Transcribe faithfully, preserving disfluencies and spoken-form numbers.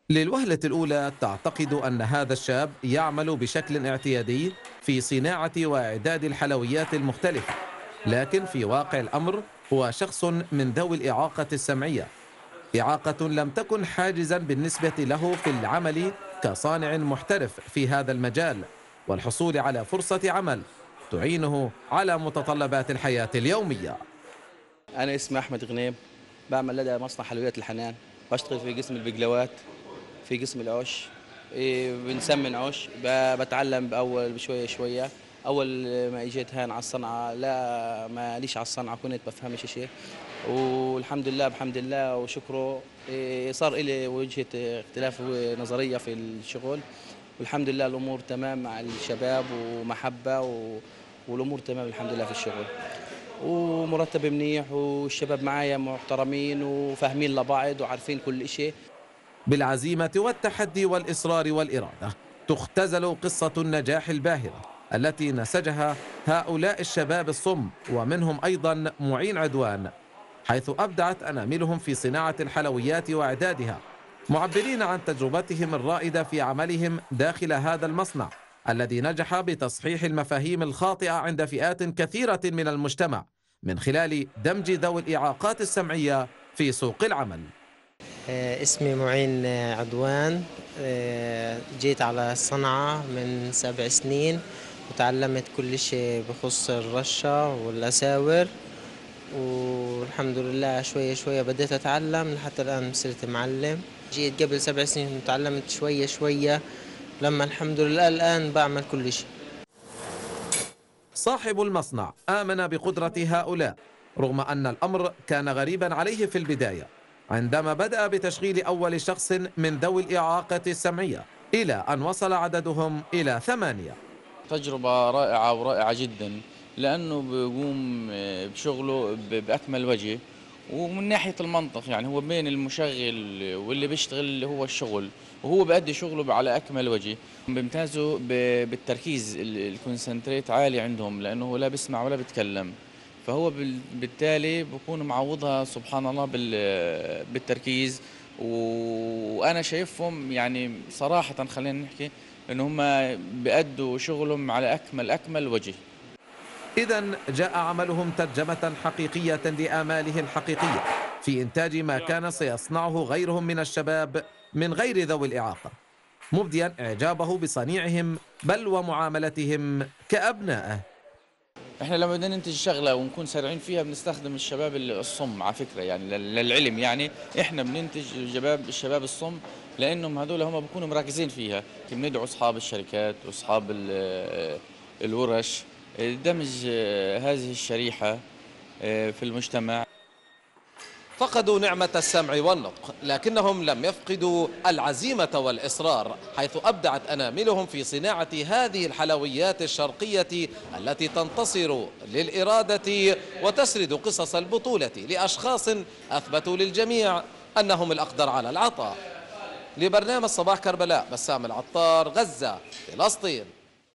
للوهلة الأولى تعتقد أن هذا الشاب يعمل بشكل اعتيادي في صناعة وإعداد الحلويات المختلفة، لكن في واقع الأمر هو شخص من ذوي الإعاقة السمعية، إعاقة لم تكن حاجزا بالنسبة له في العمل كصانع محترف في هذا المجال والحصول على فرصة عمل تعينه على متطلبات الحياة اليومية. أنا اسمي أحمد غنيم، بعمل لدى مصنع حلويات الحنان، بشتغل في قسم البقلاوات، في قسم العش. إيه، بنسمن عش. ب- بتعلم بأول بشوية شوية. أول ما إجيت هان على الصنعة، لا ما ليش على الصنعة، كنت بفهمش شيء. والحمد لله بحمد الله وشكره، إيه، صار إلي وجهة اختلاف نظرية في الشغل. والحمد لله الأمور تمام مع الشباب ومحبة و... والأمور تمام الحمد لله في الشغل. ومرتب منيح، والشباب معايا محترمين وفاهمين لبعض وعارفين كل شيء. بالعزيمة والتحدي والإصرار والإرادة تختزل قصة النجاح الباهرة التي نسجها هؤلاء الشباب الصم، ومنهم أيضا معين عدوان، حيث أبدعت أناملهم في صناعة الحلويات وإعدادها، معبرين عن تجربتهم الرائدة في عملهم داخل هذا المصنع الذي نجح بتصحيح المفاهيم الخاطئة عند فئات كثيرة من المجتمع من خلال دمج ذوي الإعاقات السمعية في سوق العمل. آه، اسمي معين آه، عدوان. آه، جيت على الصنعة من سبع سنين، وتعلمت كل شيء بخص الرشة والأساور. والحمد لله شوية شوية بديت أتعلم لحتى الآن صرت معلم. جيت قبل سبع سنين وتعلمت شوية شوية، لما الحمد لله الآن بعمل كل شيء. صاحب المصنع آمن بقدرة هؤلاء رغم أن الأمر كان غريبا عليه في البداية، عندما بدأ بتشغيل أول شخص من ذوي الإعاقة السمعية إلى أن وصل عددهم إلى ثمانية. تجربة رائعة ورائعة جدا، لأنه بيقوم بشغله ب- بأكمل وجه. ومن ناحية المنطق يعني هو بين المشغل واللي بيشتغل اللي هو الشغل، وهو بيأدي شغله على أكمل وجه. بيمتازوا ب- بالتركيز، ال- الكونسنتريت عالي عندهم، لأنه هو لا بيسمع ولا بيتكلم. فهو بال- بالتالي بكون معوضها سبحان الله بال- بالتركيز. وأنا شايفهم يعني صراحة، خلينا نحكي ان هم بيأدوا شغلهم على اكمل اكمل وجه. إذا جاء عملهم ترجمة حقيقية لآماله الحقيقية في إنتاج ما كان سيصنعه غيرهم من الشباب من غير ذوي الإعاقة، مبديا إعجابه بصنيعهم بل ومعاملتهم كأبنائه. احنا لما بدنا ننتج شغله ونكون سارعين فيها بنستخدم الشباب الصم على فكره، يعني لل- للعلم يعني احنا بننتج الشباب الشباب الصم، لانهم هذول هم بيكونوا مركزين فيها. بندعو اصحاب الشركات واصحاب ال- الورش دمج هذه الشريحه في المجتمع. فقدوا نعمة السمع والنطق، لكنهم لم يفقدوا العزيمة والإصرار، حيث أبدعت أناملهم في صناعة هذه الحلويات الشرقية التي تنتصر للإرادة وتسرد قصص البطولة لأشخاص أثبتوا للجميع أنهم الأقدر على العطاء. لبرنامج صباح كربلاء، بسام العطار، غزة، فلسطين.